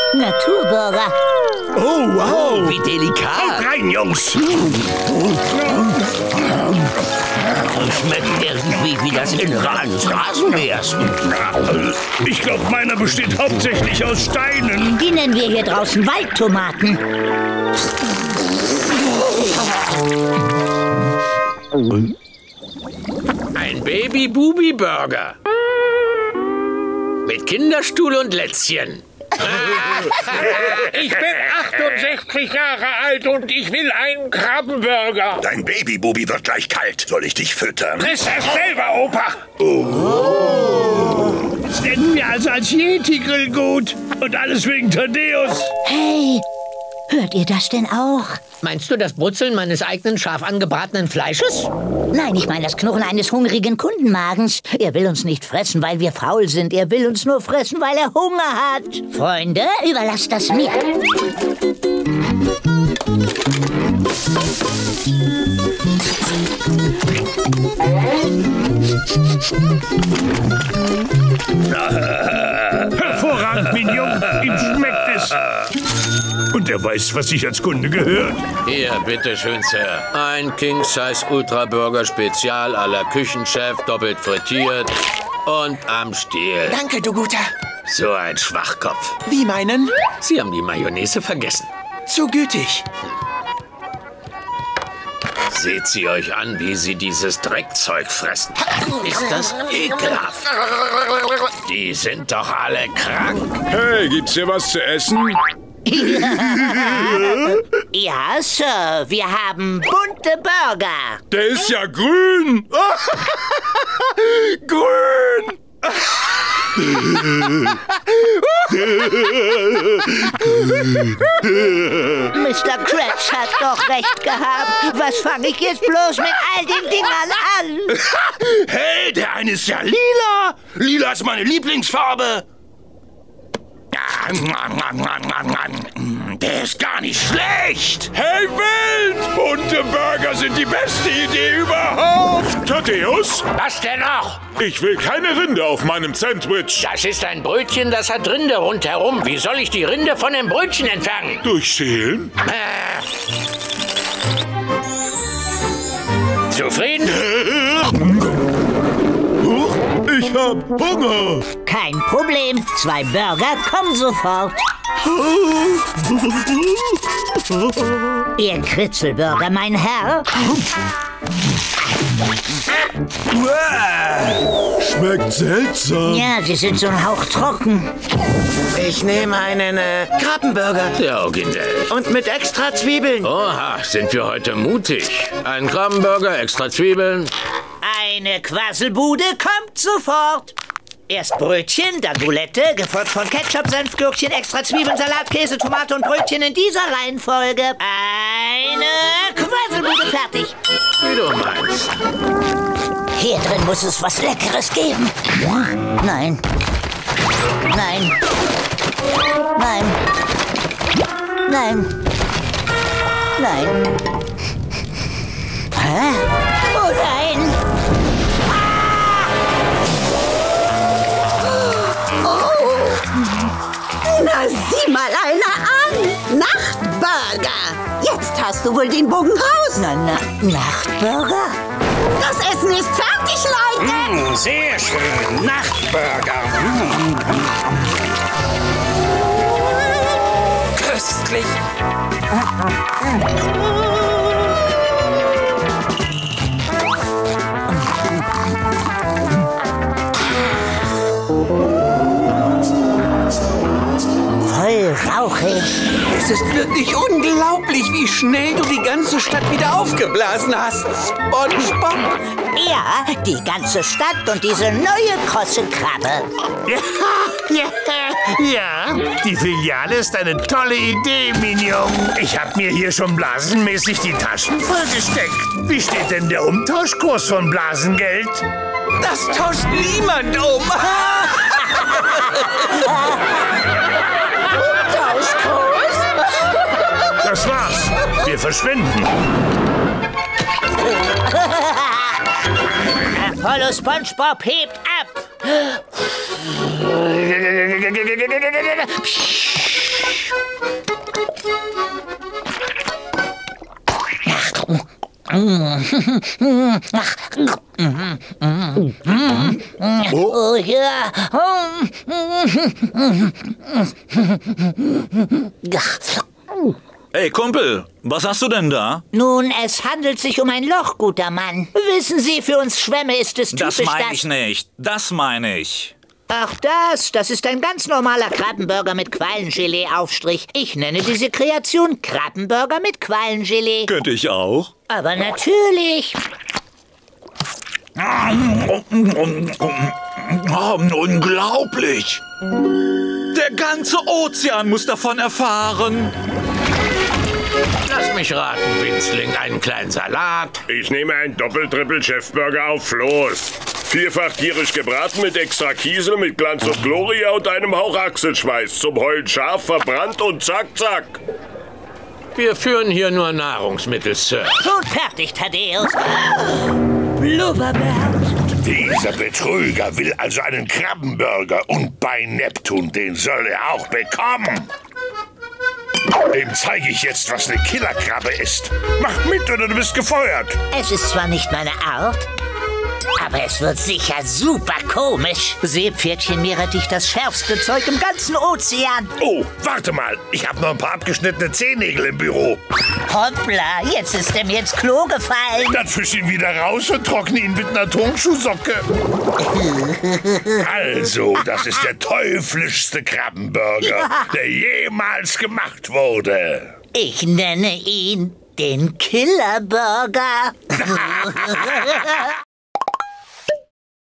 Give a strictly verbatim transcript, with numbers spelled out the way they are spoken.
Naturburger. Oh, wow. Wie delikat. Haut rein, Jungs. Schmeckt irgendwie wie das Innere eines Rasenmähers. Ich glaube, meiner besteht hauptsächlich aus Steinen. Die nennen wir hier draußen Waldtomaten. Ein Baby-Bubi-Burger. Mit Kinderstuhl und Lätzchen. Ich bin achtundsechzig Jahre alt und ich will einen Krabbenburger. Dein Babybubi wird gleich kalt. Soll ich dich füttern? Friss es selber, Opa. Oh. Das nennen wir also als Yeti-Grill gut. Und alles wegen Thaddeus. Hey, hört ihr das denn auch? Meinst du das Brutzeln meines eigenen scharf angebratenen Fleisches? Nein, ich meine das Knurren eines hungrigen Kundenmagens. Er will uns nicht fressen, weil wir faul sind. Er will uns nur fressen, weil er Hunger hat. Freunde, überlasst das mir. Hervorragend, Mignon. Ihm schmeckt es. Und er weiß, was sich als Kunde gehört. Hier, bitteschön, Sir. Ein King-Size Ultra Burger Spezial à la Küchenchef, doppelt frittiert und am Stiel. Danke, du Guter. So ein Schwachkopf. Wie meinen? Sie haben die Mayonnaise vergessen. Zu gütig. Seht sie euch an, wie sie dieses Dreckzeug fressen. Ist das ekelhaft? Die sind doch alle krank. Hey, gibt's hier was zu essen? Ja, Sir, wir haben bunte Burger. Der ist ja grün. Grün. Mister Krabs hat doch recht gehabt. Was fange ich jetzt bloß mit all den Dingern an? Hey, der eine ist ja lila. Lila ist meine Lieblingsfarbe. Der ist gar nicht schlecht. Hey, Wild! Bunte Burger sind die beste Idee überhaupt. Thaddeus? Was denn noch? Ich will keine Rinde auf meinem Sandwich. Das ist ein Brötchen, das hat Rinde rundherum. Wie soll ich die Rinde von dem Brötchen entfernen? Durchschälen? Äh. Zufrieden? Ich hab Hunger. Kein Problem. Zwei Burger kommen sofort. Ihr Kritzelburger, mein Herr. Schmeckt seltsam. Ja, sie sind so ein Hauch trocken. Ich nehme einen äh, Krabbenburger. Ja, originell. Und mit extra Zwiebeln. Oha, sind wir heute mutig. Ein Krabbenburger, extra Zwiebeln. Eine Quasselbude kommt sofort. Erst Brötchen, dann Boulette, gefolgt von Ketchup, Senf, Gürkchen, extra Zwiebeln, Salat, Käse, Tomate und Brötchen in dieser Reihenfolge. Eine Quasselbude fertig. Wie du meinst. Hier drin muss es was Leckeres geben. Nein. Nein. Nein. Nein. Nein. Hä? Oh nein. Na, sieh mal einer an! Nachtburger! Jetzt hast du wohl den Bogen raus! Na, na, Nachtburger? Das Essen ist fertig, Leute! Mm, sehr schön. Nachtburger. Mm. Köstlich. Voll rauchig. Es ist wirklich unglaublich, wie schnell du die ganze Stadt wieder aufgeblasen hast, SpongeBob. Ja, die ganze Stadt und diese neue krosse Krabbe. Ja, ja, ja. Die Filiale ist eine tolle Idee, Mignon. Ich hab mir hier schon blasenmäßig die Taschen vollgesteckt. Wie steht denn der Umtauschkurs von Blasengeld? Das tauscht niemand um. Tauschkurs? Das war's. Wir verschwinden. Apollo SpongeBob hebt ab. Oh ja. Ey, Kumpel, was hast du denn da? Nun, es handelt sich um ein Loch, guter Mann. Wissen Sie, für uns Schwämme ist es typisch, Das meine dass... ich nicht. Das meine ich. Ach das, das ist ein ganz normaler Krabbenburger mit Quallengelee-Aufstrich. Ich nenne diese Kreation Krabbenburger mit Quallengelee. Könnte ich auch? Aber natürlich. Oh, unglaublich. Der ganze Ozean muss davon erfahren. Lass mich raten, Winzling, einen kleinen Salat. Ich nehme einen Doppel-Triple-Chefburger auf Floß. Vierfach tierisch gebraten mit extra Kiesel, mit Glanz und Gloria und einem Hauch Achselschweiß. Zum Heulen scharf, verbrannt und zack, zack. Wir führen hier nur Nahrungsmittel, Sir. Gut fertig, Thaddeus. Blubberbert. Dieser Betrüger will also einen Krabbenburger und bei Neptun, den soll er auch bekommen. Dem zeige ich jetzt, was eine Killerkrabbe ist. Mach mit oder du bist gefeuert. Es ist zwar nicht meine Art, aber es wird sicher super komisch. Seepferdchen Meerrettich, das schärfste Zeug im ganzen Ozean. Oh, warte mal. Ich habe noch ein paar abgeschnittene Zehennägel im Büro. Hoppla, jetzt ist er mir ins Klo gefallen. Dann fisch ihn wieder raus und trockne ihn mit einer Turnschuhsocke. Also, das ist der teuflischste Krabbenburger, der jemals gemacht wurde. Ich nenne ihn den Killerburger.